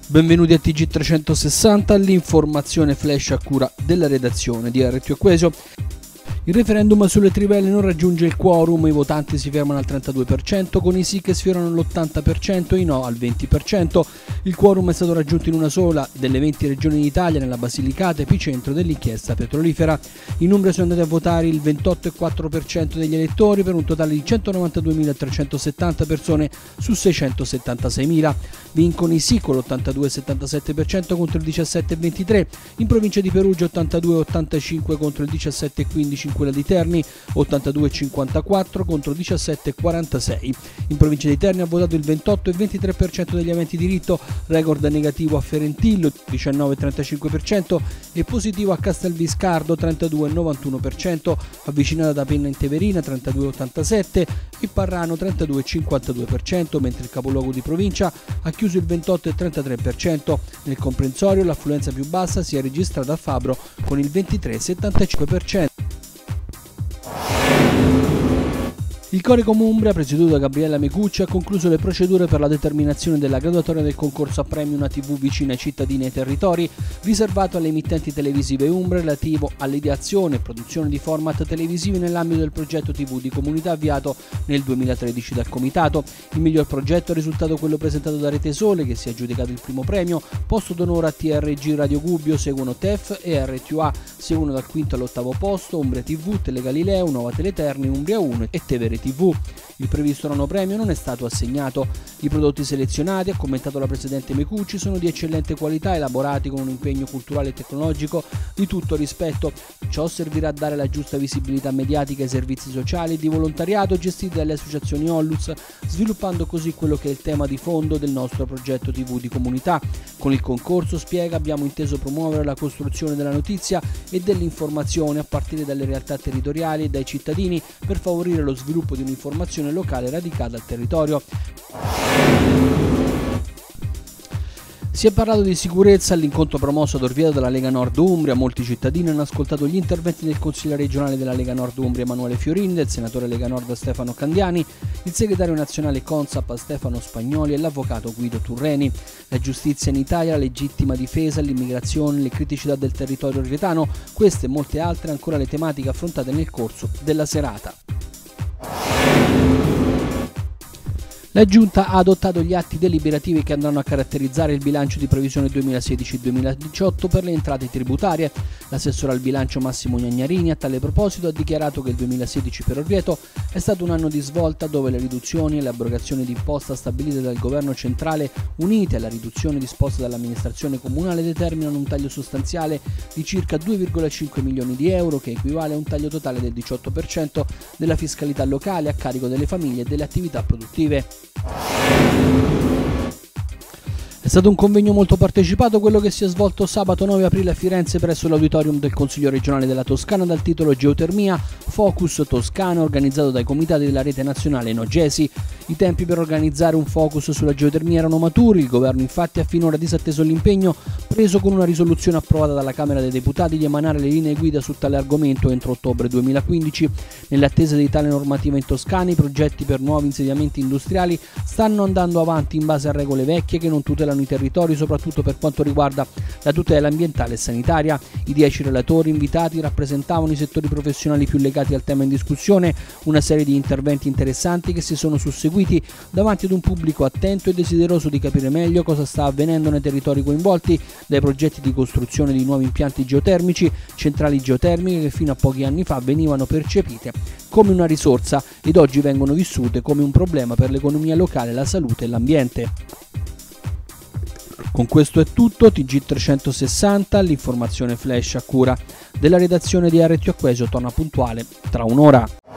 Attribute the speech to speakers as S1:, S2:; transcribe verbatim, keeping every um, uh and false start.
S1: Benvenuti a T G trecentosessanta, l'informazione flash a cura della redazione di R T Acquesio. Il referendum sulle trivelle non raggiunge il quorum, i votanti si fermano al trentadue per cento, con i sì che sfiorano l'ottanta per cento e i no al venti per cento. Il quorum è stato raggiunto in una sola delle venti regioni d'Italia, nella Basilicata, epicentro dell'inchiesta petrolifera. In Umbria sono andati a votare il ventotto virgola quattro per cento degli elettori per un totale di centonovantaduemilatrecentosettanta persone su seicentosettantaseimila. Vincono i sì con l'ottantadue virgola settantasette per cento contro il diciassette virgola ventitré per cento. In provincia di Perugia ottantadue virgola ottantacinque per cento contro il diciassette virgola quindici per cento, in quella di Terni ottantadue virgola cinquantaquattro per cento contro il diciassette virgola quarantasei per cento. In provincia di Terni ha votato il ventotto virgola ventitré per cento degli aventi diritto, record negativo a Ferentillo diciannove virgola trentacinque per cento e positivo a Castelviscardo trentadue virgola novantuno per cento, avvicinata da Penna in Teverina trentadue virgola ottantasette per cento e Parrano trentadue virgola cinquantadue per cento, mentre il capoluogo di provincia ha chiuso il ventotto virgola trentatré per cento. Nel comprensorio l'affluenza più bassa si è registrata a Fabro con il ventitré virgola settantacinque per cento. Il Corecom Umbria, presieduto da Gabriella Mecucci, ha concluso le procedure per la determinazione della graduatoria del concorso a premio Una tivù vicina ai cittadini e ai territori, riservato alle emittenti televisive umbre, relativo all'ideazione e produzione di format televisivi nell'ambito del progetto tivù di comunità avviato nel duemilatredici dal Comitato. Il miglior progetto è risultato quello presentato da Rete Sole, che si è aggiudicato il primo premio. Posto d'onore a T R G Radio Gubbio, seguono T E F e R T U A, seguono dal quinto all'ottavo posto Umbria tivù, Telegalileo, Nuova Teleterni, Umbria uno e Tevere tivù. Il previsto nono premio non è stato assegnato. I prodotti selezionati, ha commentato la presidente Mecucci, sono di eccellente qualità, elaborati con un impegno culturale e tecnologico di tutto rispetto. Ciò servirà a dare la giusta visibilità mediatica ai servizi sociali e di volontariato gestiti dalle associazioni Onlus, sviluppando così quello che è il tema di fondo del nostro progetto tivù di comunità. Con il concorso, spiega, abbiamo inteso promuovere la costruzione della notizia e dell'informazione a partire dalle realtà territoriali e dai cittadini per favorire lo sviluppo di un'informazione locale radicata al territorio. Si è parlato di sicurezza all'incontro promosso ad Orvieto dalla Lega Nord Umbria. Molti cittadini hanno ascoltato gli interventi del consigliere regionale della Lega Nord Umbria Emanuele Fiorini, del senatore Lega Nord Stefano Candiani, il segretario nazionale Consap Stefano Spagnoli e l'avvocato Guido Turreni. La giustizia in Italia, la legittima difesa, l'immigrazione, le criticità del territorio orvietano, queste e molte altre ancora le tematiche affrontate nel corso della serata. La Giunta ha adottato gli atti deliberativi che andranno a caratterizzare il bilancio di previsione duemilasedici duemiladiciotto per le entrate tributarie. L'assessore al bilancio Massimo Gnagnarini a tale proposito ha dichiarato che il duemilasedici per Orvieto è stato un anno di svolta dove le riduzioni e le abrogazioni di imposta stabilite dal governo centrale, unite alla riduzione disposta dall'amministrazione comunale, determinano un taglio sostanziale di circa due virgola cinque milioni di euro, che equivale a un taglio totale del diciotto per cento della fiscalità locale a carico delle famiglie e delle attività produttive. È stato un convegno molto partecipato quello che si è svolto sabato nove aprile a Firenze presso l'auditorium del Consiglio regionale della Toscana dal titolo Geotermia, Focus Toscana, organizzato dai comitati della rete nazionale Nogesi. I tempi per organizzare un focus sulla geotermia erano maturi, il governo infatti ha finora disatteso l'impegno preso con una risoluzione approvata dalla Camera dei Deputati di emanare le linee guida su tale argomento entro ottobre duemilaquindici. Nell'attesa di tale normativa in Toscana, i progetti per nuovi insediamenti industriali stanno andando avanti in base a regole vecchie che non tutelano i territori, soprattutto per quanto riguarda la tutela ambientale e sanitaria. I dieci relatori invitati rappresentavano i settori professionali più legati al tema in discussione, una serie di interventi interessanti che si sono susseguiti davanti ad un pubblico attento e desideroso di capire meglio cosa sta avvenendo nei territori coinvolti, dai progetti di costruzione di nuovi impianti geotermici, centrali geotermiche che fino a pochi anni fa venivano percepite come una risorsa ed oggi vengono vissute come un problema per l'economia locale, la salute e l'ambiente. Con questo è tutto, T G trecentosessanta, l'informazione flash a cura della redazione di R T Acquesio torna puntuale tra un'ora.